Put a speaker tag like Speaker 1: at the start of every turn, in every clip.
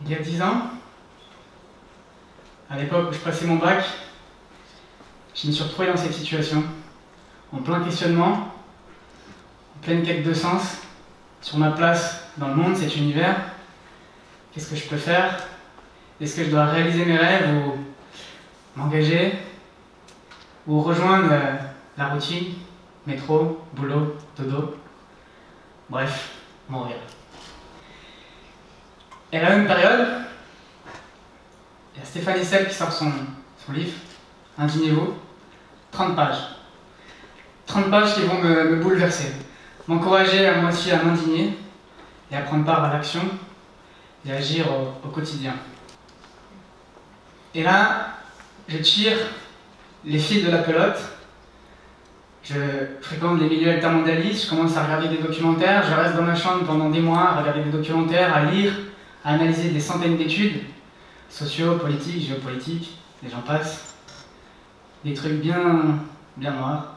Speaker 1: Il y a 10 ans, à l'époque où je passais mon bac, je me suis retrouvé dans cette situation, en plein questionnement, en pleine quête de sens, sur ma place dans le monde, cet univers. Qu'est-ce que je peux faire? Est-ce que je dois réaliser mes rêves ou m'engager ou rejoindre la routine, métro, boulot, dodo, bref, mourir. Et à la même période, il y a Stéphane Hessel qui sort son livre, Indignez-vous, 30 pages. 30 pages qui vont me bouleverser, m'encourager à moi aussi à m'indigner et à prendre part à l'action et à agir au quotidien. Et là, je tire les fils de la pelote, je fréquente les milieux altermondialistes, je commence à regarder des documentaires, je reste dans ma chambre pendant des mois à regarder des documentaires, à lire, à analyser des centaines d'études, sociaux, politiques, géopolitiques, et j'en passe. Des trucs bien noirs.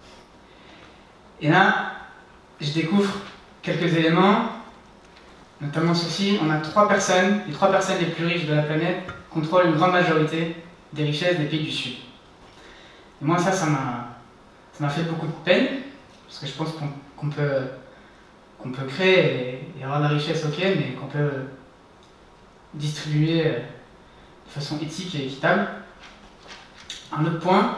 Speaker 1: Et là, je découvre quelques éléments, notamment ceci. On a 3 personnes, les 3 personnes les plus riches de la planète contrôlent une grande majorité des richesses des pays du Sud. Et moi, ça m'a fait beaucoup de peine, parce que je pense qu'on peut créer et avoir de la richesse, ok, mais qu'on peut distribuer de façon éthique et équitable. Un autre point,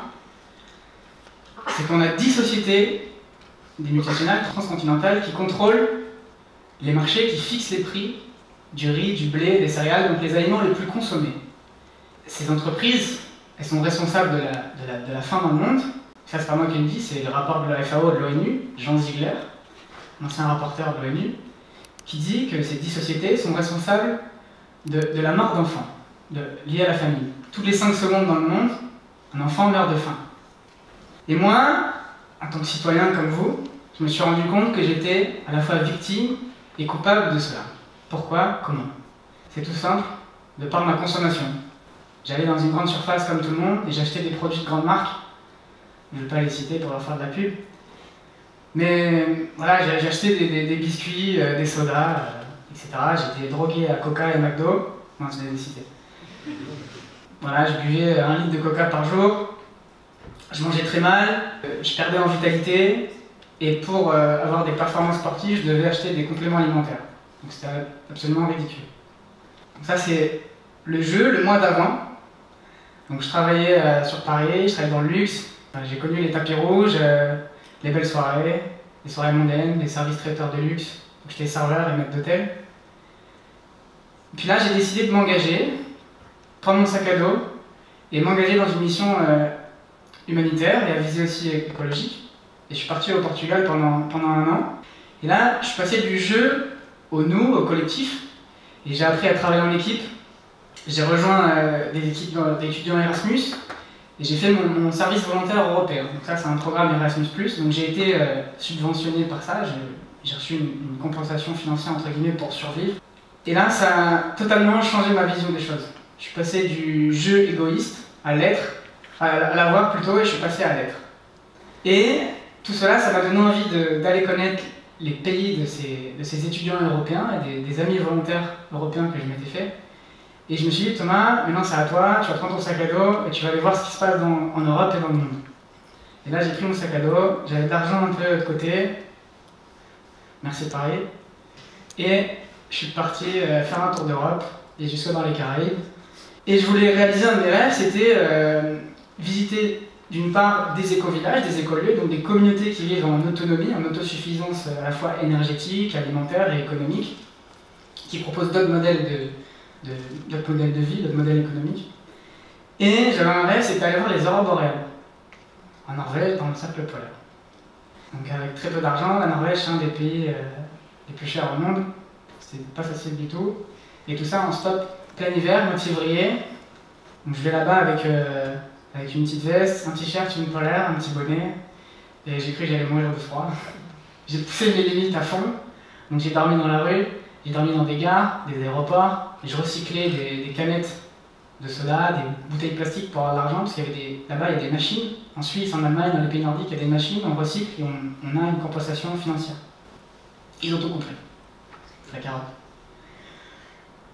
Speaker 1: c'est qu'on a 10 sociétés, des multinationales transcontinentales, qui contrôlent les marchés, qui fixent les prix du riz, du blé, des céréales, donc les aliments les plus consommés. Ces entreprises, elles sont responsables de la faim dans le monde. Ça, c'est pas moi qui le dis, c'est le rapport de la FAO et de l'ONU, Jean Ziegler, ancien rapporteur de l'ONU, qui dit que ces 10 sociétés sont responsables de la mort d'enfants, liée à la famine. Toutes les 5 secondes dans le monde, un enfant meurt de faim. Et moi, en tant que citoyen comme vous, je me suis rendu compte que j'étais à la fois victime et coupable de cela. Pourquoi? Comment? C'est tout simple, de par ma consommation. J'allais dans une grande surface comme tout le monde et j'achetais des produits de grandes marques. Je ne vais pas les citer pour leur faire de la pub. Mais voilà, j'ai acheté des biscuits, des sodas, etc. J'étais drogué à Coca et McDo. Non, je les ai cités. Voilà, je buvais 1 litre de Coca par jour. Je mangeais très mal, je perdais en vitalité. Et pour avoir des performances sportives, je devais acheter des compléments alimentaires. Donc c'était absolument ridicule. Donc ça, c'est le jeu, le mois d'avant. Donc je travaillais sur Paris, je travaillais dans le luxe. J'ai connu les tapis rouges, les belles soirées, les soirées mondaines, les services traiteurs de luxe. J'étais serveur et maître d'hôtel. Puis là, j'ai décidé de m'engager, prendre mon sac à dos et m'engager dans une mission humanitaire et à visée aussi écologique. Et je suis parti au Portugal pendant 1 an. Et là, je suis passé du jeu au nous, au collectif. Et j'ai appris à travailler en équipe. J'ai rejoint des équipes d'étudiants Erasmus. Et j'ai fait mon service volontaire européen. Donc ça, c'est un programme Erasmus+. Donc j'ai été subventionné par ça. J'ai reçu une compensation financière, entre guillemets, pour survivre. Et là, ça a totalement changé ma vision des choses. Je suis passé du jeu égoïste à l'être, à l'avoir plutôt, et je suis passé à l'être. Et tout cela, ça m'a donné envie d'aller connaître les pays de ces étudiants européens et des amis volontaires européens que je m'étais fait. Et je me suis dit, Thomas, maintenant c'est à toi, tu vas prendre ton sac à dos et tu vas aller voir ce qui se passe en Europe et dans le monde. Et là, j'ai pris mon sac à dos, j'avais de l'argent un peu de côté, merci Paris, et je suis parti faire un tour d'Europe et jusque dans les Caraïbes. Et je voulais réaliser un de mes rêves, c'était visiter d'une part des éco-villages, des écolieux, donc des communautés qui vivent en autonomie, en autosuffisance à la fois énergétique, alimentaire et économique, qui proposent d'autres modèles de vie, d'autres modèles économiques. Et j'avais un rêve, c'était d'aller voir les aurores boréales, en Norvège, dans le cercle polaire. Donc avec très peu d'argent, la Norvège c'est un des pays les plus chers au monde, c'était pas facile du tout. Et tout ça en stop, plein hiver, mois de février. Donc je vais là-bas avec une petite veste, un t-shirt, une polaire, un petit bonnet. Et j'ai cru que j'allais mourir de froid. J'ai poussé mes limites à fond. Donc j'ai dormi dans la rue, j'ai dormi dans des gares, des aéroports. Et je recyclais des canettes de soda, des bouteilles plastiques pour avoir de l'argent, parce qu'il y avait là-bas il y a des machines. En Suisse, en Allemagne, dans les pays nordiques, il y a des machines, on recycle et on a une compensation financière. Ils ont tout compris. C'est la carotte.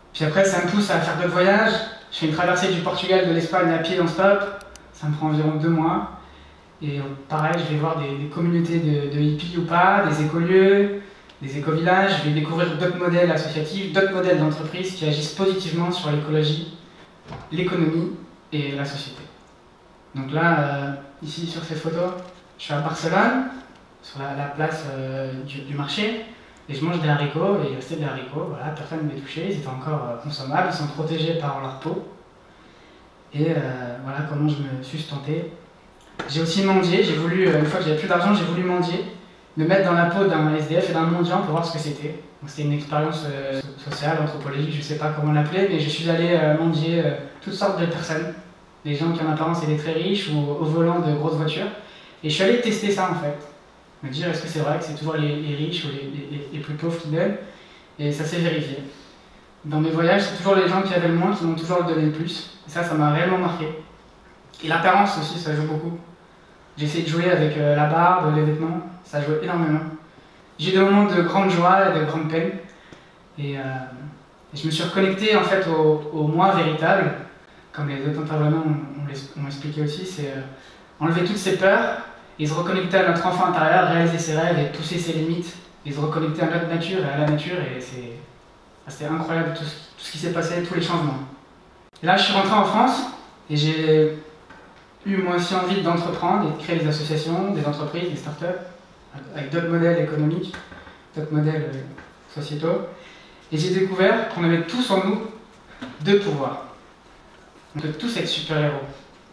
Speaker 1: Puis après, ça me pousse à faire d'autres voyages. Je fais une traversée du Portugal, de l'Espagne à pied non-stop. Ça me prend environ 2 mois. Et pareil, je vais voir des communautés de hippies ou pas, des écolieux, des éco-villages. Je vais découvrir d'autres modèles associatifs, d'autres modèles d'entreprises qui agissent positivement sur l'écologie, l'économie et la société. Donc là, ici sur cette photo, je suis à Barcelone, sur la place du marché, et je mange des haricots, et il restait des haricots, voilà, personne ne les touchait, ils étaient encore consommables, ils sont protégés par leur peau. Et voilà comment je me sustentais. J'ai aussi mendié, j'ai voulu, une fois que j'avais plus d'argent, j'ai voulu mendier, me mettre dans la peau d'un SDF et d'un mendiant pour voir ce que c'était. C'était une expérience sociale, anthropologique, je ne sais pas comment l'appeler, mais je suis allé mendier toutes sortes de personnes. Des gens qui en apparence étaient très riches ou au volant de grosses voitures. Et je suis allé tester ça en fait. Me dire est-ce que c'est vrai que c'est toujours les riches ou les plus pauvres qui donnent. Et ça s'est vérifié. Dans mes voyages, c'est toujours les gens qui avaient le moins qui m'ont toujours donné le plus. Et ça m'a réellement marqué. Et l'apparence aussi, ça joue beaucoup. J'ai essayé de jouer avec la barbe, les vêtements, ça joue énormément. J'ai eu des moments de grande joie et de grande peine. Et je me suis reconnecté en fait au moi véritable. Comme les autres intervenants ont expliqué aussi, c'est enlever toutes ces peurs et se reconnecter à notre enfant intérieur, réaliser ses rêves et pousser ses limites, et se reconnecter à notre nature et à la nature, et c'est incroyable tout ce qui s'est passé, tous les changements. Et là, je suis rentré en France, et j'ai eu moi aussi envie d'entreprendre et de créer des associations, des entreprises, des startups, avec d'autres modèles économiques, d'autres modèles sociétaux, et j'ai découvert qu'on avait tous en nous 2 pouvoirs. On peut tous être super-héros.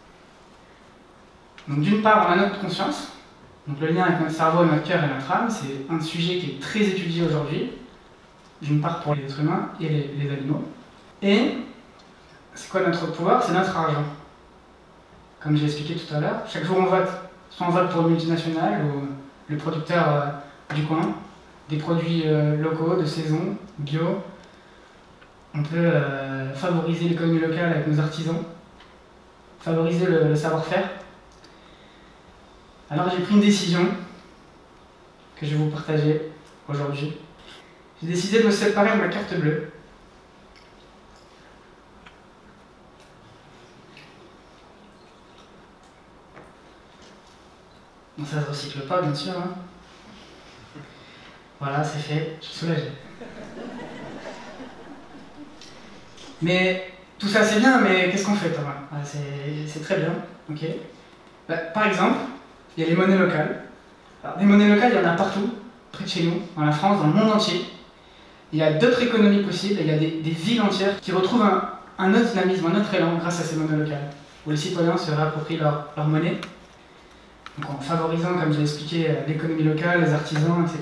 Speaker 1: Donc d'une part, on a notre conscience, donc le lien avec notre cerveau, notre cœur et notre âme, c'est un sujet qui est très étudié aujourd'hui, d'une part pour les êtres humains et les animaux. Et c'est quoi notre pouvoir? C'est notre argent. Comme j'ai expliqué tout à l'heure, chaque jour on vote. Soit on vote pour une multinationale ou le producteur du coin, des produits locaux, de saison, bio. On peut favoriser l'économie locale avec nos artisans, favoriser le savoir-faire. Alors j'ai pris une décision que je vais vous partager aujourd'hui. J'ai décidé de me séparer de ma carte bleue. Bon, ça ne se recycle pas, bien sûr. Hein. Voilà, c'est fait, je suis soulagé. Mais tout ça c'est bien, mais qu'est-ce qu'on fait, Thomas? C'est très bien, ok. Par exemple, il y a les monnaies locales. Alors, des monnaies locales, il y en a partout, près de chez nous, dans la France, dans le monde entier. Il y a d'autres économies possibles, et il y a des villes entières qui retrouvent un autre dynamisme, un autre élan grâce à ces monnaies locales, où les citoyens se réapproprient leur monnaie, donc en favorisant, comme j'ai expliqué, l'économie locale, les artisans, etc.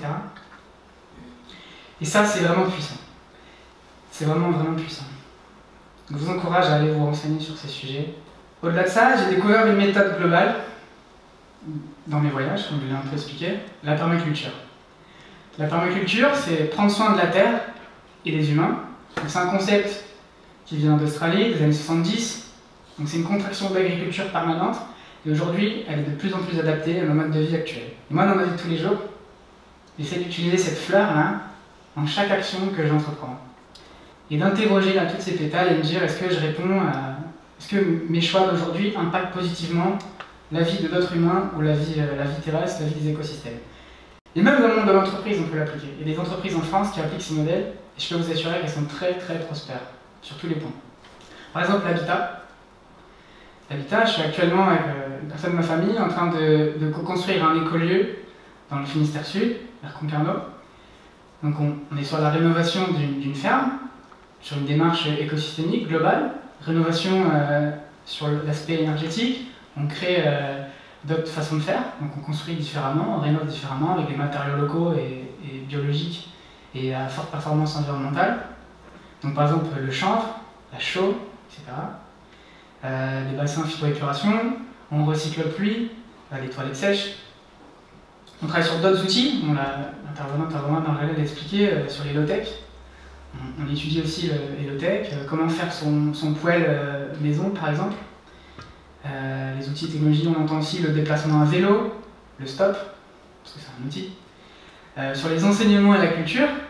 Speaker 1: Et ça, c'est vraiment puissant. C'est vraiment, vraiment puissant. Donc, je vous encourage à aller vous renseigner sur ces sujets. Au-delà de ça, j'ai découvert une méthode globale dans mes voyages, comme je l'ai un peu expliqué, la permaculture. La permaculture, c'est prendre soin de la terre et des humains. C'est un concept qui vient d'Australie, des années 70. Donc c'est une contraction d'agriculture permanente. Et aujourd'hui, elle est de plus en plus adaptée à nos modes de vie actuels. Et moi, dans ma vie de tous les jours, j'essaie d'utiliser cette fleur-là dans chaque action que j'entreprends. Et d'interroger là toutes ces pétales et me dire est-ce que je réponds à... Est-ce que mes choix d'aujourd'hui impactent positivement la vie de d'autres humains ou la vie terrestre, la vie des écosystèmes. Et même dans le monde de l'entreprise, on peut l'appliquer. Il y a des entreprises en France qui appliquent ces modèles et je peux vous assurer qu'elles sont très très prospères sur tous les points. Par exemple, l'habitat. L'habitat, je suis actuellement avec une personne de ma famille en train de co-construire un écolieu dans le Finistère Sud, vers Concarneau. Donc on est sur la rénovation d'une ferme, sur une démarche écosystémique globale, rénovation sur l'aspect énergétique, on crée d'autres façons de faire, donc on construit différemment, on rénove différemment avec des matériaux locaux et biologiques et à forte performance environnementale. Donc par exemple le chanvre, la chaux, etc. Les bassins phytoépuration, on recycle le pluie, les toilettes sèches. On travaille sur d'autres outils, l'intervenant Marjolaine l'a expliqué, sur les low-tech. On étudie aussi les low-tech, comment faire son poêle maison par exemple. Les outils technologiques, on entend aussi le déplacement à vélo, le stop, parce que c'est un outil. Sur les enseignements et la culture,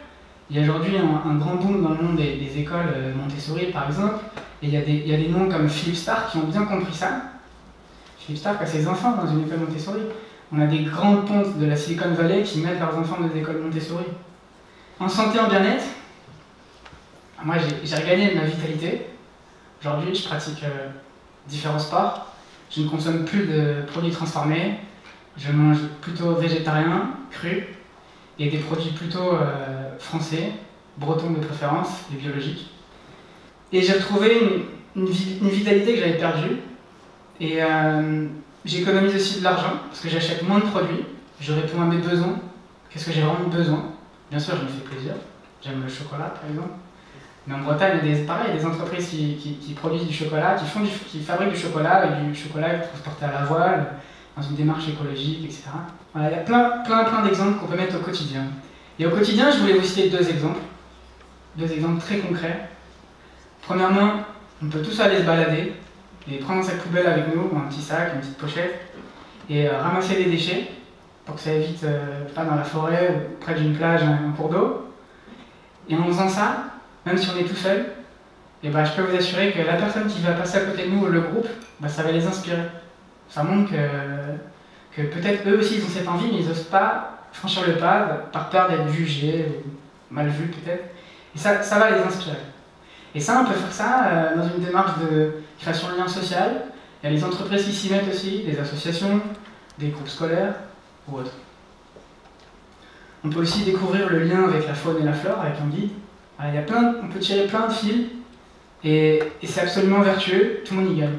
Speaker 1: Il y a aujourd'hui un grand boom dans le monde des écoles Montessori, par exemple, et il y a des noms comme Philippe Stark qui ont bien compris ça. Philippe Stark a ses enfants dans une école Montessori. On a des grandes pontes de la Silicon Valley qui mettent leurs enfants dans des écoles Montessori. En santé, en bien-être, moi j'ai regagné ma vitalité. Aujourd'hui, je pratique différents sports. Je ne consomme plus de produits transformés. Je mange plutôt végétarien, cru, et des produits plutôt français, bretons de préférence, et biologiques. Et j'ai retrouvé une vitalité que j'avais perdue. Et j'économise aussi de l'argent, parce que j'achète moins de produits. Je réponds à mes besoins. Qu'est-ce que j'ai vraiment besoin? Bien sûr, je me fais plaisir. J'aime le chocolat, par exemple. Mais en Bretagne, il y a des entreprises qui produisent du chocolat, qui fabriquent du chocolat, avec du chocolat transporté à la voile, dans une démarche écologique, etc. Voilà, il y a plein d'exemples qu'on peut mettre au quotidien. Et au quotidien, je voulais vous citer deux exemples très concrets. Premièrement, on peut tous aller se balader et prendre un sac poubelle avec nous, ou un petit sac, une petite pochette, et ramasser des déchets pour que ça évite, pas dans la forêt ou près d'une plage, un cours d'eau. Et en faisant ça, même si on est tout seul, et je peux vous assurer que la personne qui va passer à côté de nous, le groupe, ça va les inspirer. Ça montre que peut-être eux aussi ils ont cette envie, mais ils n'osent pas franchir le pas par peur d'être jugés, ou mal vus peut-être. Et ça va les inspirer. Et ça, on peut faire ça dans une démarche de création de lien social. Il y a les entreprises qui s'y mettent aussi, des associations, des groupes scolaires ou autres. On peut aussi découvrir le lien avec la faune et la flore, avec un guide. On peut tirer plein de fils, et c'est absolument vertueux, tout le monde y gagne.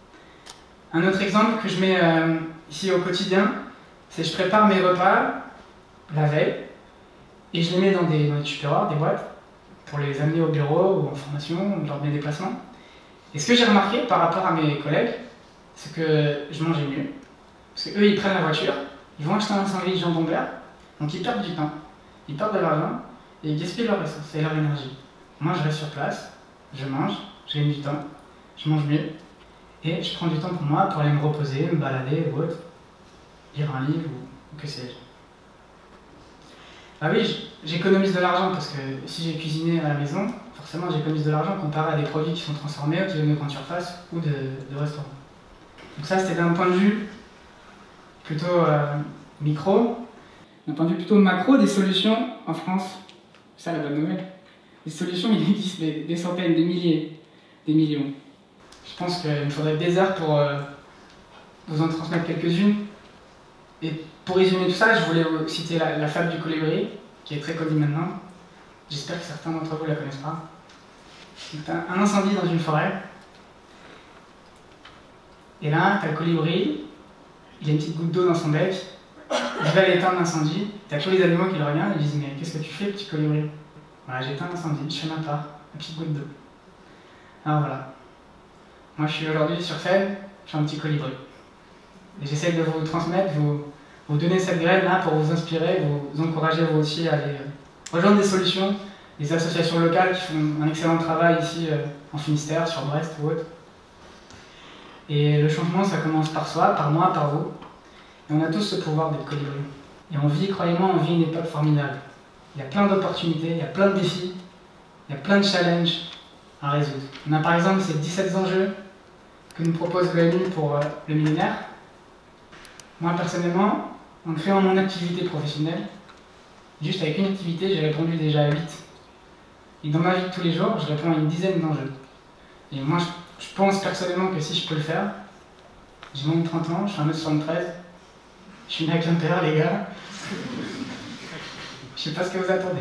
Speaker 1: Un autre exemple que je mets ici au quotidien, c'est que je prépare mes repas la veille, et je les mets dans des tupperwares, des boîtes, pour les amener au bureau ou en formation, lors de mes déplacements. Et ce que j'ai remarqué par rapport à mes collègues, c'est que je mangeais mieux. Parce qu'eux, ils prennent la voiture, ils vont acheter un sandwich jambon beurre, donc ils perdent du temps, ils perdent de l'argent, et ils gaspillent leur ressources et leur énergie. Moi, je reste sur place, je mange, je gagne du temps, je mange mieux, et je prends du temps pour moi, pour aller me reposer, me balader ou autre, lire un livre ou que sais-je. Ah oui, j'économise de l'argent parce que si j'ai cuisiné à la maison, forcément j'économise de l'argent comparé à des produits qui sont transformés, qui viennent de grande surface ou de restaurants. Donc ça, c'était d'un point de vue plutôt micro. D'un point de vue plutôt macro, des solutions en France, c'est ça la bonne nouvelle. Des solutions, il existe des centaines, des milliers, des millions. Je pense qu'il me faudrait des heures pour vous en transmettre quelques-unes. Et pour résumer tout ça, je voulais vous citer la fable du colibri, qui est très connue maintenant. J'espère que certains d'entre vous la connaissent pas. C'est un incendie dans une forêt. Et là, t'as le colibri, il a une petite goutte d'eau dans son bec, il va aller éteindre l'incendie. T'as tous les animaux qui le regardent et ils disent: mais qu'est-ce que tu fais, petit colibri? Voilà, j'ai éteint l'incendie, je fais ma part, une petite goutte d'eau. Alors voilà. Moi je suis aujourd'hui sur scène, je suis un petit colibri. Et j'essaie de vous transmettre, vous donner cette graine là pour vous inspirer, vous encourager vous aussi à aller rejoindre des solutions, des associations locales qui font un excellent travail ici en Finistère, sur Brest ou autre. Et le changement, ça commence par soi, par moi, par vous. Et on a tous ce pouvoir d'être colibri. Et on vit, croyez-moi, on vit une époque formidable. Il y a plein d'opportunités, il y a plein de défis, il y a plein de challenges à résoudre. On a par exemple ces 17 enjeux que nous propose l'ONU pour le millénaire. Moi, personnellement, en créant mon activité professionnelle, juste avec une activité, j'ai répondu déjà à 8. Et dans ma vie de tous les jours, je réponds à une dizaine d'enjeux. Et moi, je pense personnellement que si je peux le faire, j'ai moins de 30 ans, je suis 1m73, je suis né avec un père, les gars. Je sais pas ce que vous attendez.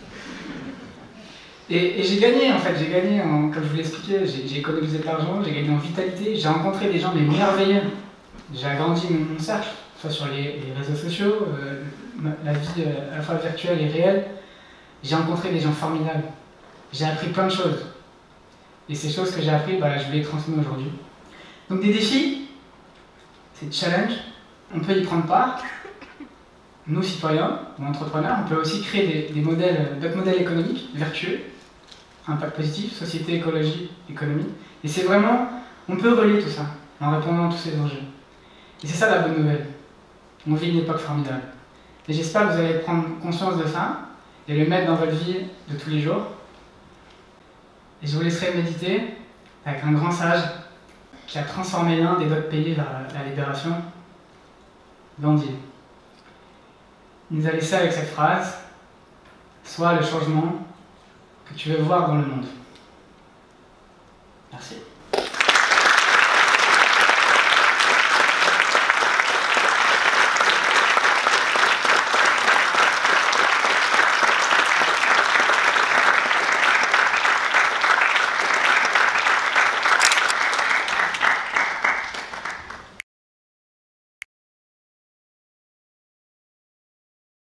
Speaker 1: Et j'ai gagné, en fait, comme je vous l'ai expliqué, j'ai économisé de l'argent, j'ai gagné en vitalité, j'ai rencontré des gens mais merveilleux. J'ai agrandi mon cercle, soit sur les réseaux sociaux, la vie à la fois virtuelle et réelle. J'ai rencontré des gens formidables. J'ai appris plein de choses. Et ces choses que j'ai apprises, je vais les transmettre aujourd'hui. Donc des défis, c'est des challenges, on peut y prendre part. Nous, citoyens ou entrepreneurs, on peut aussi créer d'autres modèles économiques vertueux, impact positif, société, écologie, économie. Et c'est vraiment, on peut relier tout ça en répondant à tous ces enjeux. Et c'est ça la bonne nouvelle. On vit une époque formidable. Et j'espère que vous allez prendre conscience de ça et le mettre dans votre vie de tous les jours. Et je vous laisserai méditer avec un grand sage qui a transformé l'Inde et d'autres pays vers la libération, Gandhi. Il nous a laissé avec cette phrase: sois le changement que tu veux voir dans le monde. Merci.